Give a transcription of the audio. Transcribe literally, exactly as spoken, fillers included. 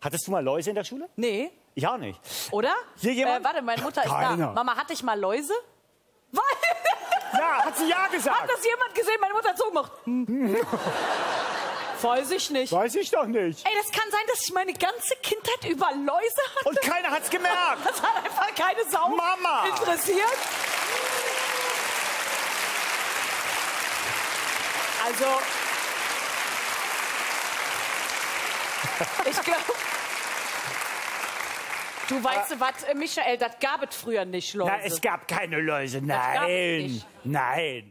Hattest du mal Läuse in der Schule? Nee. Ich auch nicht. Oder? Hier jemand? Äh, warte, meine Mutter ist Keiner. da. Mama, hatte ich mal Läuse? Ja, hat sie ja gesagt. Hat das jemand gesehen? Meine Mutter hat so gemacht. Hm. Weiß ich nicht. Weiß ich doch nicht. Ey, das kann sein, dass ich meine ganze Kindheit über Läuse hatte. Und keiner hat's gemerkt. Das hat einfach keine Sau Mama. interessiert. Also, ich glaube, du weißt, du was, Michael, das gab es früher nicht, Läuse. Na, es gab keine Läuse. gab es Nein. nicht. Nein.